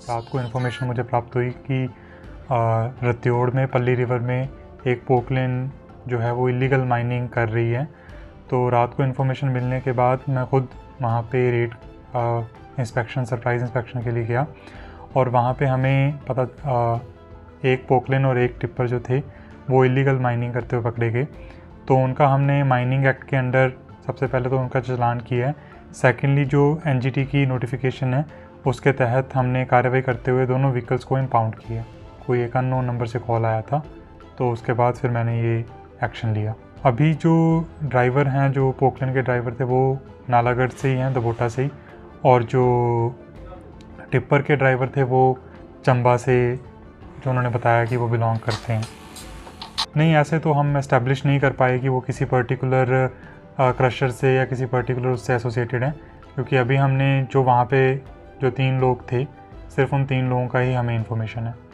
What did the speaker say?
रात को इन्फॉर्मेशन मुझे प्राप्त हुई कि रत्योड़ में पल्ली रिवर में एक पोकलेन जो है वो इलीगल माइनिंग कर रही है। तो रात को इन्फॉर्मेशन मिलने के बाद मैं खुद वहाँ पे रेड सरप्राइज़ इंस्पेक्शन के लिए गया और वहाँ पे हमें एक पोकलेन और एक टिप्पर जो थे वो इलीगल माइनिंग करते हुए पकड़े गए। तो उनका हमने माइनिंग एक्ट के अंडर सबसे पहले तो उनका चालान किया है। सेकेंडली जो एनजीटी की नोटिफिकेशन है उसके तहत हमने कार्रवाई करते हुए दोनों व्हीकल्स को इम्पाउंड किया। कोई एक अननोन नंबर से कॉल आया था, तो उसके बाद फिर मैंने ये एक्शन लिया। अभी जो ड्राइवर हैं, जो पोकलेन के ड्राइवर थे, वो नालागढ़ से ही हैं, दबोटा से ही, और जो टिप्पर के ड्राइवर थे वो चंबा से, जो उन्होंने बताया कि वो बिलोंग करते हैं। नहीं, ऐसे तो हम एस्टेब्लिश नहीं कर पाए कि वो किसी पर्टिकुलर क्रशर से या किसी पर्टिकुलर उससे एसोसिएटेड हैं, क्योंकि अभी हमने जो वहाँ पे जो 3 लोग थे, सिर्फ उन 3 लोगों का ही हमें इन्फॉर्मेशन है।